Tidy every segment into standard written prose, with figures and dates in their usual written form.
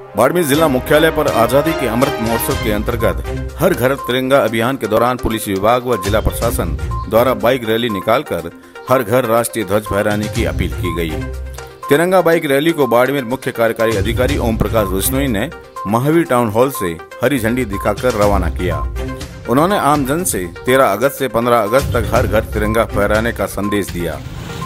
बाड़मेर जिला मुख्यालय पर आजादी के अमृत महोत्सव के अंतर्गत हर घर तिरंगा अभियान के दौरान पुलिस विभाग व जिला प्रशासन द्वारा बाइक रैली निकालकर हर घर राष्ट्रीय ध्वज फहराने की अपील की गई। तिरंगा बाइक रैली को बाड़मेर मुख्य कार्यकारी अधिकारी ओम प्रकाश बिश्नोई ने महावीर टाउन हॉल से हरी झंडी दिखाकर रवाना किया। उन्होंने आमजन से 13 अगस्त से 15 अगस्त तक हर घर तिरंगा फहराने का संदेश दिया।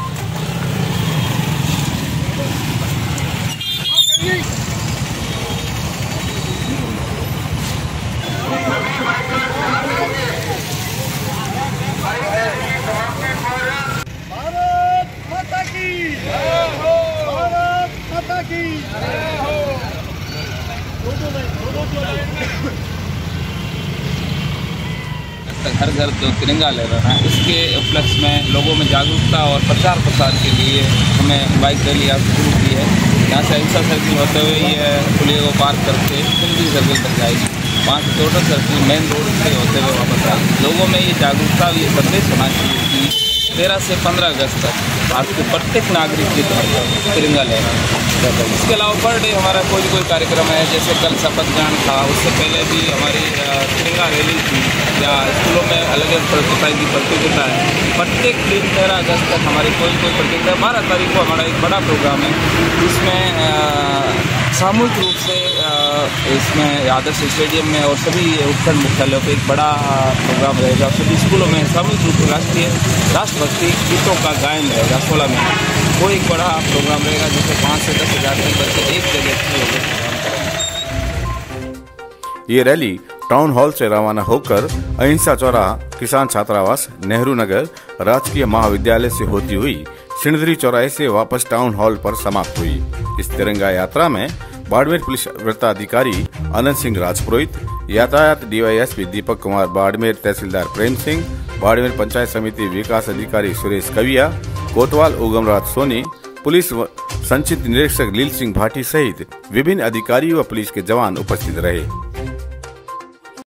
हर घर जो तिरंगा ले रहा है, इसके उपलक्ष्य में लोगों में जागरूकता और प्रचार प्रसार के लिए हमें बाइक रैली आज शुरू की है। यहाँ से अहिंसा सर्किल होते हुए ये पुलिया को पार करके सिंधी सर्किल तक जाएगी, वहाँ से टोटल सर्किल मेन रोड से होते हुए वापस आएगी। लोगों में ये जागरूकता ये संदेश होना चाहिए कि 13 से 15 अगस्त तक आज के प्रत्येक नागरिक की तिरंगा लेना है। इसके अलावा पर डे हमारा कोई कार्यक्रम है, जैसे कल शपथ ग्रहण था, उससे पहले भी हमारी तिरंगा रैली थी या स्कूलों में अलग अलग प्रतियोगिता की प्रतियोगिता है। प्रत्येक दिन 13 अगस्त तक हमारी कोई प्रतियोगिता। 12 तारीख को हमारा एक बड़ा प्रोग्राम है, जिसमें सामूहिक रूप से इसमें आदर्श स्टेडियम में और सभी उपखंड मुख्यालयों पर एक बड़ा प्रोग्राम रहेगा। सभी स्कूलों में सामूहिक रूप से राष्ट्रभक्ति गीतों का गायन रहेगा। 16 में वो एक बड़ा प्रोग्राम रहेगा, जिससे 5 से 10 हज़ार बच्चे एक जगह ये रैली टाउन हॉल से रवाना होकर अहिंसा चौराहा, किसान छात्रावास, नेहरू नगर, राजकीय महाविद्यालय से होती हुई सिणधरी चौराहे से वापस टाउन हॉल पर समाप्त हुई। इस तिरंगा यात्रा में बाड़मेर पुलिस वृत्ताधिकारी आनंद सिंह राजपुरोहित, यातायात डीवाईएसपी दीपक कुमार, बाड़मेर तहसीलदार प्रेम सिंह, बाड़मेर पंचायत समिति विकास अधिकारी सुरेश कविया, कोतवाल उगमराज सोनी, पुलिस संचित निरीक्षक लील सिंह भाटी सहित विभिन्न अधिकारी व पुलिस के जवान उपस्थित रहे।